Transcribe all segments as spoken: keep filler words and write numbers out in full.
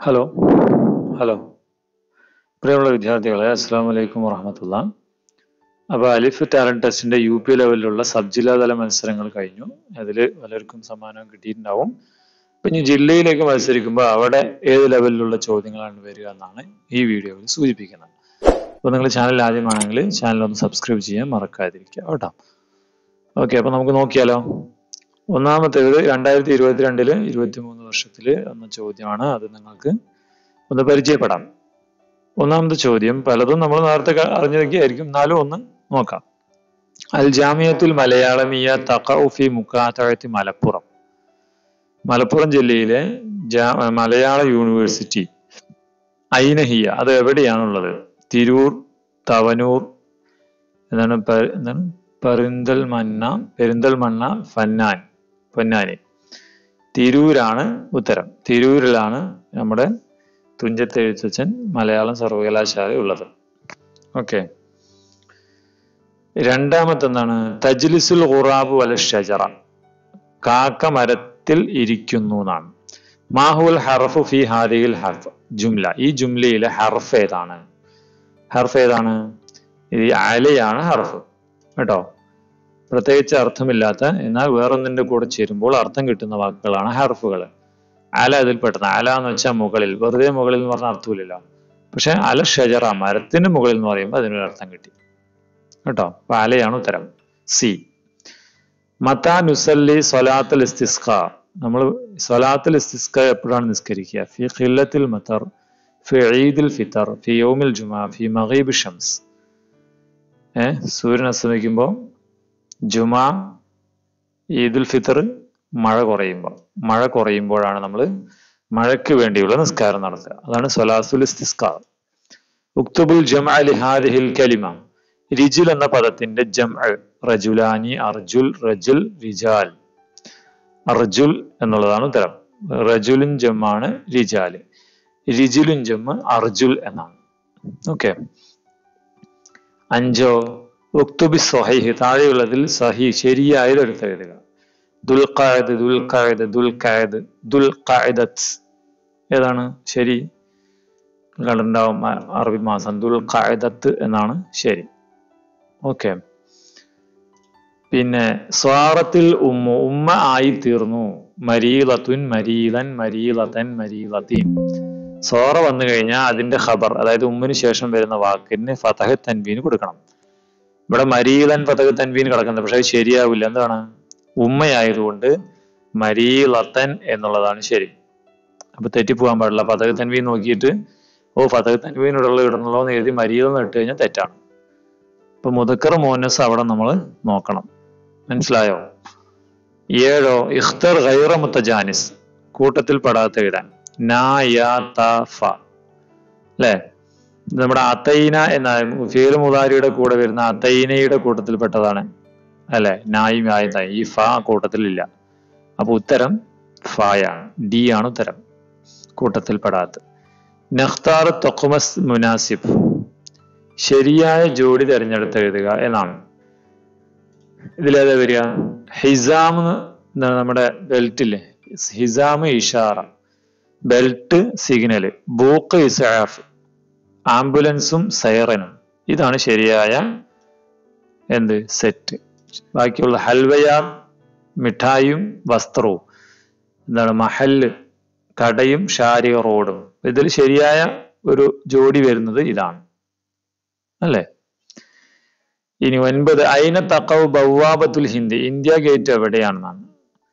Hello hello പ്രിയമുള്ള വിദ്യാർത്ഥികളെ, അസ്സാം വലൈക്കും വറഹമത്തുള്ള. അപ്പോൾ അലിഫ് ടാലന്റ് ടെസ്റ്റിന്റെ യു പി ലെവലിലുള്ള സബ് ജില്ലാതല മത്സരങ്ങൾ കഴിഞ്ഞു. അതിൽ പലർക്കും സമ്മാനം കിട്ടിയിട്ടുണ്ടാവും. അപ്പം ഇനി ജില്ലയിലേക്ക് മത്സരിക്കുമ്പോൾ അവിടെ ഏത് ലെവലിലുള്ള ചോദ്യങ്ങളാണ് വരിക എന്നാണ് ഈ വീഡിയോയിൽ സൂചിപ്പിക്കുന്നത്. അപ്പോൾ നിങ്ങൾ ചാനൽ ആദ്യമാണെങ്കിൽ ചാനൽ ഒന്ന് സബ്സ്ക്രൈബ് ചെയ്യാൻ മറക്കാതിരിക്കുക കേട്ടോ. ഓക്കെ, അപ്പോൾ നമുക്ക് നോക്കിയാലോ. ഒന്നാമത്തേത് രണ്ടായിരത്തി ഇരുപത്തിരണ്ടില് ഇരുപത്തി മൂന്ന് വർഷത്തില് എന്ന ചോദ്യമാണ്. അത് നിങ്ങൾക്ക് ഒന്ന് പരിചയപ്പെടാം. ഒന്നാമത്തെ ചോദ്യം പലതും നമ്മൾ നേരത്തെ അറിഞ്ഞതൊക്കെയായിരിക്കും, എന്നാലും ഒന്ന് നോക്കാം. അൽ ജാമിയത്തുൽ മലയാളമിയ തഖഉ ഫി മുഖാത്തഴത്തി മലപ്പുറം. മലപ്പുറം ജില്ലയിലെ മലയാള യൂണിവേഴ്സിറ്റി ഐനഹിയ അത് എവിടെയാണുള്ളത്? തിരൂർ, തവനൂർ, എന്താണ് എന്താണ് പെരിന്തൽമണ്ണ പെരിന്തൽമണ്ണ ഫന്നാൻ പൊന്നാനി. തിരൂരാണ് ഉത്തരം. തിരൂരിലാണ് നമ്മുടെ തുഞ്ചത്ത് എഴുത്തച്ഛൻ മലയാളം സർവകലാശാല ഉള്ളത്. ഓക്കെ, രണ്ടാമത്തെ എന്താണ്? തജ്ലിസുൽ ഖുറാബ് വല ഷജറ. കാക്ക മരത്തിൽ ഇരിക്കുന്നു എന്നാണ്. മാഹുൽ ഹർഫു ഫി ഹാദിഹിൽ ഹർഫ് ജുംല. ഈ ജുംലയിലെ ഹർഫ് ഏതാണ്? ഹർഫ് ഏതാണ്? ഇത് അലയാണ് ഹർഫ് കേട്ടോ. പ്രത്യേകിച്ച് അർത്ഥമില്ലാത്ത എന്നാൽ വേറൊന്നിന്റെ കൂടെ ചേരുമ്പോൾ അർത്ഥം കിട്ടുന്ന വാക്കുകളാണ് ഹർഫുകൾ. അല അതിൽ പെട്ടെന്ന്. അല എന്ന് വെച്ചാൽ മുകളിൽ, വെറുതെ മുകളിൽ എന്ന് പറഞ്ഞാൽ അർത്ഥമില്ലല്ലോ. പക്ഷെ അല ഷജറ മരത്തിന്റെ മുകളിൽ എന്ന് പറയുമ്പോൾ അതിനൊരു അർത്ഥം കിട്ടി കേട്ടോ. അപ്പൊ അലയാണ് ഉത്തരം. സി. മത്താ നുസല്ലി സ്വലാത്തുൽ ഇസ്തിസ്ഖ. നമ്മൾ സ്വലാത്തുൽ ഇസ്തിസ്ഖ എപ്പോഴാണ് നിസ്കരിക്കുക? ഫി ഖില്ലത്തിൽ മത്തർ, ഫി ഈദിൽ ഫിത്തർ, ഫി യൗമിൽ ജുമാ, ഫി മഗീബ് ഷംസ്. ഏഹ് സൂര്യൻ അസ്തമിക്കുമ്പോൾ, ജുമാ, ഈദുൽ ഫിത്തർ, മഴ കുറയുമ്പോൾ. മഴ കുറയുമ്പോഴാണ് നമ്മൾ മഴയ്ക്ക് വേണ്ടിയുള്ള നിസ്കാരം നടത്തുക. അതാണ് സ്വലാത്തുൽ ഇസ്തിസ്ഖ. ഉക്തുബുൽ ജംഅ ലിഹാദിഹിൽ കലിമ. റിജുൽ എന്ന പദത്തിന്റെ ജംഅ റജുലാനി, അർജുൽ, റജുൽ, റിജാൽ. അർജുൽ എന്നുള്ളതാണ് ഉത്തരം. റജുലുൻ ജംആണ് റിജാൽ, റിജുലുൻ ജംഅ അർജുൽ എന്നാണ്. ഓക്കെ. അഞ്ചോ ഉക്തുബി സ്വഹീഹ്. താഴെയുള്ളതിൽ സഹീ ശരിയായ ഒരു എഴുതുക. ദുൽഖഅദ്, ദുൽഖഅദ്, ദുൽഖഅദ്, ദുൽഖഅദത്ത്. ഏതാണ് ശരി? കണ്ടുണ്ടാവും അറബി മാസം. ദുൽഖഅദത്ത് എന്നാണ് ശരി. ഓക്കെ. പിന്നെ സ്വാറത്തിൽ ഉമ്മ. ഉമ്മ ആയി തീർന്നു. മരീലത്തുൻ, മരീലൻ, മരീലത്തൻ, മരീലത്തീൻ. സോറ വന്നു കഴിഞ്ഞാൽ അതിന്റെ ഖബർ, അതായത് ഉമ്മിന് ശേഷം വരുന്ന വാക്കിന് ഫതഹ് തൻവീൻ കൊടുക്കണം. ഇവിടെ മരീലൻ ഫതഹ് തൻവീൻ കിടക്കുന്നത്, പക്ഷെ അത് ശരിയാവില്ല. എന്താണ്? ഉമ്മയായതുകൊണ്ട് മരീലത്തൻ എന്നുള്ളതാണ് ശരി. അപ്പൊ തെറ്റിപ്പോകാൻ പാടില്ല. ഫതഹ് തൻവീൻ നോക്കിയിട്ട് ഓ ഫതഹ് തൻവീനുള്ള ഇടണല്ലോ എന്ന് എഴുതി മരീലെന്ന് ഇട്ട് കഴിഞ്ഞാൽ തെറ്റാണ്. ഇപ്പൊ മുദക്കർ മോനസ് അവിടെ നമ്മൾ നോക്കണം. മനസ്സിലായോ? ഏഴോ ഇഖ്തർ ഗൈറ മുത്തജാനിസ്. കൂട്ടത്തിൽ പെടാത്ത എഴുതാൻ. നാ, യാ, ത, ഫ. അല്ലേ? നമ്മുടെ അതൈന എന്ന ഫീൽ മുദാരിയുടെ കൂടെ വരുന്ന അതൈനയുടെ കൂട്ടത്തിൽപ്പെട്ടതാണ് അല്ലെ? നായും ആയതായി. ഈ ഫ കൂട്ടത്തിലില്ല. അപ്പൊ ഉത്തരം ഫയാണ്. ഡി ആണ് ഉത്തരം, കൂട്ടത്തിൽപ്പെടാത്ത. നഖ്താർ തഖ്മസ് മുനാസിബ്. ശരിയായ ജോഡി തിരഞ്ഞെടുത്ത് എഴുതുക എന്നാണ്. ഇതിലേതാ വരിക? ഹിസാം എന്താണ്? നമ്മുടെ ബെൽറ്റ് ഇല്ലേ? ഹിസാം ഇഷാറ, ബെൽറ്റ് സിഗ്നല്, ബൂക്ക് ഇസ്ആഫ്, ആംബുലൻസും സൈറനും. ഇതാണ് ശരിയായ എന്ത് സെറ്റ്. ബാക്കിയുള്ള ഹൽവയാർ മിഠായും വസ്ത്രവും. എന്താണ്? മഹല്ല് കടയും ഷാരിക റോഡും. ഇതിൽ ശരിയായ ഒരു ജോഡി വരുന്നത് ഇതാണ് അല്ലേ? ഇനി ഒൻപത് ഐന തഖഉ ബവാബത്തുൽ ഹിന്ദ്. ഇന്ത്യ ഗേറ്റ് എവിടെയാണെന്നാണ്.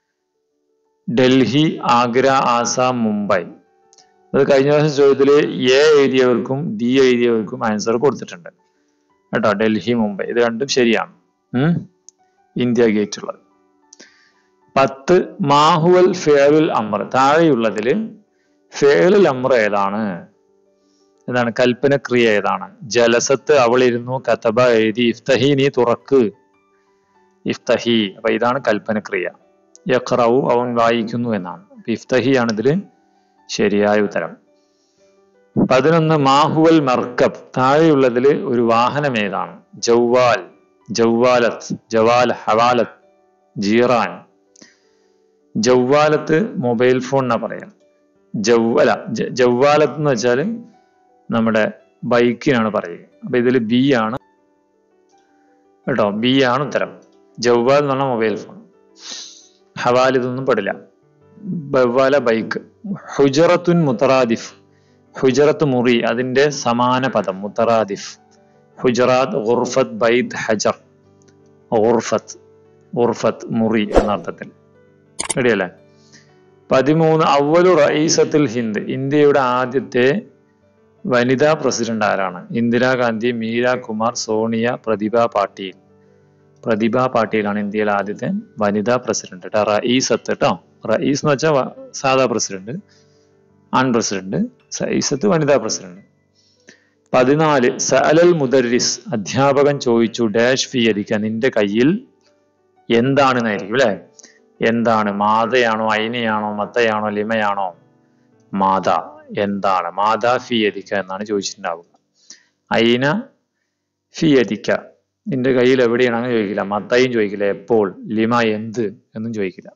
ഡൽഹി, ആഗ്ര, ആസാം, മുംബൈ. അത് കഴിഞ്ഞ ദിവസം ചോദ്യത്തില് എ എഴുതിയവർക്കും ഡി എഴുതിയവർക്കും ആൻസർ കൊടുത്തിട്ടുണ്ട് കേട്ടോ. ഡൽഹി, മുംബൈ ഇത് രണ്ടും ശരിയാണ്. ഉം ഇന്ത്യ ഗേറ്റ് ഉള്ളത്. പത്ത് മാഹുവൽ ഫിഅലുൽ അംർ. താഴെയുള്ളതില് ഫിഅലുൽ അംർ ഏതാണ്? എന്താണ്? കൽപ്പന ക്രിയ ഏതാണ്? ജലസത്ത് അവൾ ഇരുന്നു, കതബ എഴുതി, ഇഫ്തഹി നീ തുറക്ക്, ഇഫ്തഹി. അപ്പൊ ഇതാണ് കൽപ്പന ക്രിയ. യഖ്റഉ അവൻ വായിക്കുന്നു എന്നാണ്. ഇഫ്തഹി ആണ് ഇതില് ശരിയായ ഉത്തരം. പതിനൊന്ന് മാഹുവൽ മർക്കബ്. താഴെയുള്ളതില് ഒരു വാഹനം ഏതാണ്? ജവാൽ, ജവാലത്ത്, ജവാൽ, ഹവാലത്ത്, ജീറാൻ. ജവാലത്ത് മൊബൈൽ ഫോൺ എന്നാ പറയാം. ജവ്വല ജവ്വാലത്ത് എന്ന് വെച്ചാൽ നമ്മുടെ ബൈക്കിനാണ് പറയുക. അപ്പൊ ഇതിൽ ബി ആണ് കേട്ടോ, ബി ആണ് ഉത്തരം. ജവ്വാൽ എന്ന് പറഞ്ഞാൽ മൊബൈൽ ഫോൺ. ഹവാൽ ഇതൊന്നും പെടില്ല. ബവ്വാല ബൈക്ക്. ഹുജറത്തുൻ മുത്തറാദിഫ്, ഹുജറത്ത് മുറി, അതിന്റെ സമാന പദം മുത്തറാദിഫ്. ഹുജറാത്ത്, ഗുർഫത്ത്, ബൈത്ത്, ഹജർ. ഗുർഫത്ത് ഗുർഫത്ത് മുറി എന്ന അർത്ഥത്തിൽ. റെഡിയല്ലേ? പതിമൂന്ന് അവലു റഈസത്തുൽ ഹിന്ദ്, ഇന്ത്യയുടെ ആദ്യത്തെ വനിതാ പ്രസിഡന്റ് ആരാണ്? ഇന്ദിരാഗാന്ധി, മീരാ കുമാർ, സോണിയ, പ്രതിഭ പാട്ടീൽ. പ്രതിഭ പാട്ടീലാണ് ഇന്ത്യയിലെ ആദ്യത്തെ വനിതാ പ്രസിഡന്റ് കേട്ടോ. റഈസത്ത് കേട്ടോ, റഈസ് എന്ന് വെച്ചാൽ സാധാ പ്രസിഡന്റ്, ആൺ പ്രസിഡന്റ്. റഈസത്ത് വനിതാ പ്രസിഡന്റ്. പതിനാല് സഅലൽ മുദർരിസ്, അധ്യാപകൻ ചോദിച്ചു ഡാഷ് ഫി യദിക, നിന്റെ കയ്യിൽ എന്താണെന്നായിരിക്കും അല്ലെ? എന്താണ്? മാതയാണോ, ഐനയാണോ, മത്തയാണോ, ലിമയാണോ? മാത. എന്താണ്? മാതാ ഫി യദിക എന്നാണ് ചോദിച്ചിട്ടുണ്ടാവുക. ഐന ഫി യദിക, നിന്റെ കയ്യിൽ എവിടെയാണെന്ന് ചോദിക്കില്ല. മത്തയും ചോദിക്കില്ല. എപ്പോൾ? ലിമ എന്ത് എന്നും ചോദിക്കില്ല.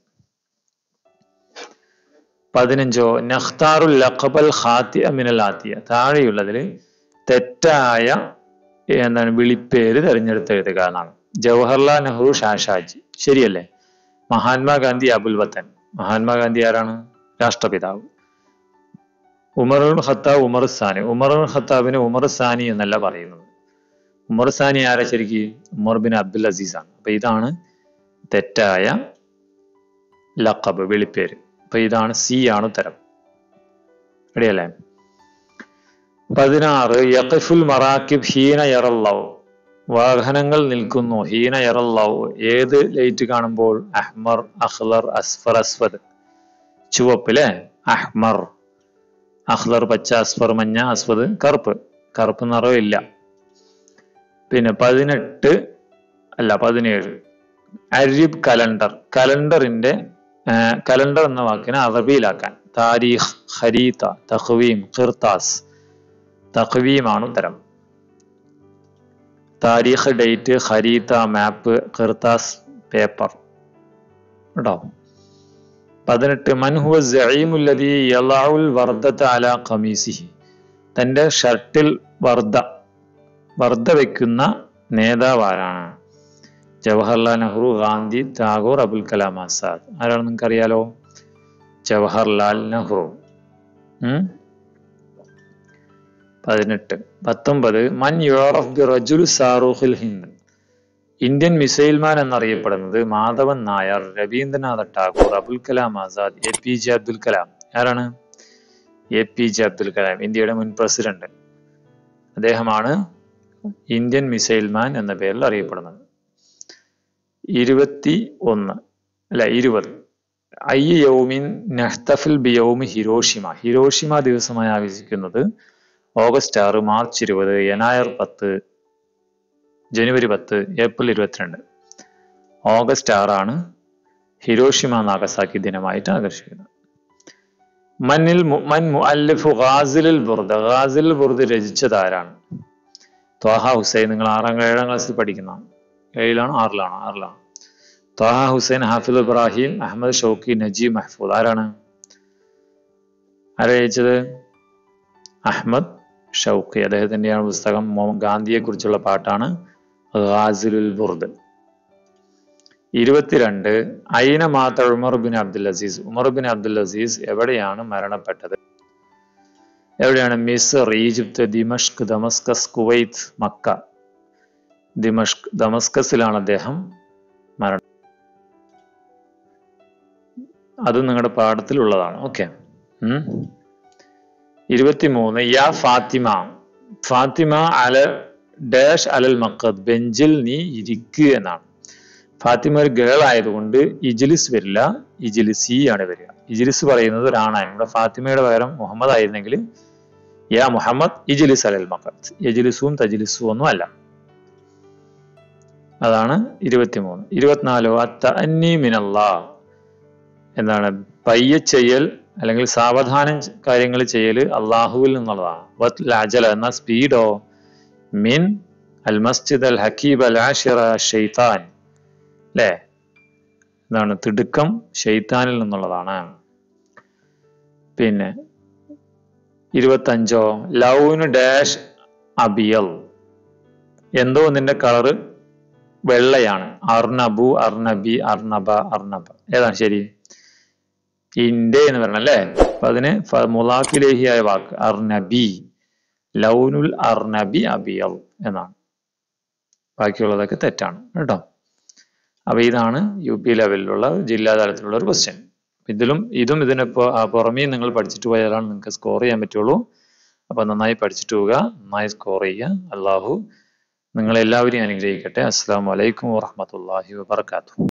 പതിനഞ്ചോ നഖ്താറുൽ ലഖബൽ ഖാതിഅ മിനൽ ആതിയ, താഴെയുള്ളതിൽ തെറ്റായ എന്താണ് വിളിപ്പേര് തെരഞ്ഞെടുത്ത് എഴുതുക എന്നാണ്. ജവഹർലാൽ നെഹ്റു ഷാഷാജി, ശരിയല്ലേ? മഹാത്മാഗാന്ധി അബുൽ വത്തൻ, മഹാത്മാഗാന്ധി ആരാണ്? രാഷ്ട്രപിതാവ്. ഉമറുൽ ഖത്താബ് ഉമർ സാനി, ഉമറുൽ ഖത്താബിന് ഉമർ സാനി എന്നല്ല പറയുന്നത്. ഉമർ സാനി ആരാ ശരിക്ക്? ഉമർ ബിൻ അബ്ദുൽ അസീസ് ആണ്. അപ്പൊ ഇതാണ് തെറ്റായ ലഖബ്, വിളിപ്പേര്. അപ്പൊ ഇതാണ് സി ആണ് ഉത്തരം. റെഡിയല്ലേ? പതിനാറ് യഖഫുൽ മറാക്കിബ് ഹീന യറല്ലൗ, വാഹനങ്ങൾ നിൽക്കുന്നു. ഹീന യറല്ലൗ, ഏത് ലൈറ്റ് കാണുമ്പോൾ? അഹ്മർ, അഖ്ലർ, അസ്ഫർ, അസ്വദ്. ചുവപ്പ് അല്ലേ? അഹ്മർ. അഖ്ലർ പച്ച, അസ്ഫർ മഞ്ഞ, അസ്വദ് കറുപ്പ്. കറുപ്പ് നിറം ഇല്ല. പിന്നെ പതിനെട്ട് അല്ല പതിനേഴ് അരിബ് കലണ്ടർ, കലണ്ടറിന്റെ കലണ്ടർ എന്ന വാക്കിനെ അറബിയിലാക്കാൻ. താരീഖ്, ഖരീത, തഖ്വീം, ഖിർത്താസ്. തഖ്വീമാണ് ഉത്തരം. താരീഖ് ഡേറ്റ്, ഖരീത മാപ്പ്, ഖിർത്താസ് പേപ്പർ കേട്ടോ. പതിനെട്ട് മൻ ഹുവ സഈമുൽ ലദീ യളഉൽ വർദത അലാ ഖമീസിഹി, തന്റെ ഷർട്ടിൽ വർദ്ധ വർദ്ധ വെക്കുന്ന നേതാവ് ആരാണ്? ജവഹർലാൽ നെഹ്റു, ഗാന്ധി, ടാഗോർ, അബുൽ കലാം ആസാദ്. ആരാണ് നിങ്ങൾക്ക് അറിയാലോ? ജവഹർലാൽ നെഹ്റു. ഉം പതിനെട്ട്. പത്തൊമ്പത് മൻ യുറഫ് ബി റജുൽ സാറൂഖിൽ ഹിന്ദ്, ഇന്ത്യൻ മിസൈൽമാൻ എന്നറിയപ്പെടുന്നത് Madhavan Nair, Rabindranath Tagore, Abul Kalam Azad, A P J Abdul Kalam. ആരാണ്? A P J Abdul Kalam, ഇന്ത്യയുടെ മുൻ പ്രസിഡന്റ്. അദ്ദേഹമാണ് ഇന്ത്യൻ മിസൈൽമാൻ എന്ന പേരിൽ അറിയപ്പെടുന്നത്. ഇരുപത്തി ഒന്ന് അല്ല ഇരുപത് ഐ യൗമിൻ നഹ്തഫിൽ ബി യൗമി ഹിരോഷിമ, ഹിരോഷിമ ദിവസമായി ആഘോഷിക്കുന്നത് ഓഗസ്റ്റ് ആറ്, മാർച്ച് ഇരുപത്, യനായർ പത്ത്, ജനുവരി പത്ത്, ഏപ്രിൽ ഇരുപത്തിരണ്ട്. ഓഗസ്റ്റ് ആറാണ് ഹിരോഷിമ നാഗസാക്കി ദിനമായിട്ട് ആഘോഷിക്കുന്നത്. മന്നിൽ മൻ മുഅല്ലിഫു ഗാസിലുൽ ബുർദ, ഗാസിലുൽ ബുർദ രചിച്ചത് ആരാണ്? ത്വാഹ ഹുസൈൻ. നിങ്ങൾ ആറാം ഏഴാം ക്ലാസ്സിൽ പഠിക്കുന്ന, ഏഴിലാണോ ആറിലാണോ? ആറിലാണ്. Taha Hussein, Hafez Ibrahim, Ahmed Shawqi, Naguib Mahfouz. ആരാണ് ആരാ രചിച്ചത്? അഹമ്മദ് ഷൗക്കി. അദ്ദേഹത്തിന്റെയാണ് പുസ്തകം. ഗാന്ധിയെ കുറിച്ചുള്ള പാട്ടാണ് ഗാസിലുൽ ബുർദ്. ഇരുപത്തിരണ്ട് ഐന മാത Umar bin Abdul Aziz, Umar bin Abdul Aziz എവിടെയാണ് മരണപ്പെട്ടത്? എവിടെയാണ്? Misr, Egypt, Dimashq, Damascus, Kuwait, Mecca. Dimashq, ദമസ്കസിലാണ് അദ്ദേഹം മരണം. അത് നിങ്ങളുടെ പാഠത്തിലുള്ളതാണ്. ഓക്കെ. ഉം ഇരുപത്തിമൂന്ന് യാ ഫാത്തിമ, ഫാത്തിമ അല ഡാഷ് അലൽ മഖദ്, ബെഞ്ചിൽ നീ ഇരിക്കുക എന്നാണ്. ഫാത്തിമ ഒരു ഗേൾ ആയതുകൊണ്ട് ഇജ്ലിസ് വരില്ല, ഇജ്ലിസി ആണ് വരിക. ഇജ്ലിസ് പറയുന്നത് ഒരാണാണ്. ഇവിടെ ഫാത്തിമയുടെ പകരം മുഹമ്മദ് ആയിരുന്നെങ്കിൽ യാ മുഹമ്മദ് ഇജ്ലിസ് അലൽ മഖദ്, യജ്ലിസും തജ്ലിസും ഒന്നും അല്ല. അതാണ് ഇരുപത്തിമൂന്ന്. ഇരുപത്തിനാലോ അത്തഅന്നി മിനല്ലാഹ്, എന്താണ്? പയ്യെ ചെയ്യൽ അല്ലെങ്കിൽ സാവധാനം കാര്യങ്ങൾ ചെയ്യൽ അള്ളാഹുവിൽ നിന്നുള്ളതാണ്. വത് ലഅജല എന്ന സ്പീഡോ മിൻ അൽ മസ്ജിദ് അൽ ഹക്കീബ് അൽ ആഷിറ ഷൈത്താൻ, അല്ലേ? എന്താണ്? തിടുക്കം ഷെയ്ത്താനിൽ നിന്നുള്ളതാണ്. പിന്നെ ഇരുപത്തഞ്ചോ ലൗനു ഡാഷ് അബിയൽ, എന്തോ ഒന്നിന്റെ കളറ് വെള്ളയാണ്. അർണബു, അർണബി, അർണബ, അർണബ. ഏതാണ് ശരി? ഇന്റെ എന്ന് പറയണം അല്ലേ? അപ്പൊ അതിന് മുലാഫിലേഹിയായ വാക്ക് അർണബി, ലൗനുൽ അർണബി അബിയൽ എന്നാണ്. ബാക്കിയുള്ളതൊക്കെ തെറ്റാണ് കേട്ടോ. അപ്പൊ ഇതാണ് യു പി ലെവലിലുള്ള ജില്ലാ തലത്തിലുള്ള ഒരു ക്വസ്റ്റ്യൻ. ഇതിലും ഇതും ഇതിന് പുറമേ നിങ്ങൾ പഠിച്ചിട്ട് പോയാലാണ് നിങ്ങൾക്ക് സ്കോർ ചെയ്യാൻ പറ്റുള്ളൂ. അപ്പൊ നന്നായി പഠിച്ചിട്ട് പോവുക, നന്നായി സ്കോർ ചെയ്യുക. അള്ളാഹു നിങ്ങളെല്ലാവരെയും അനുഗ്രഹിക്കട്ടെ. അസ്സലാമു അലൈക്കും വറഹ്മത്തുള്ളാഹി വബറകാതുഹു.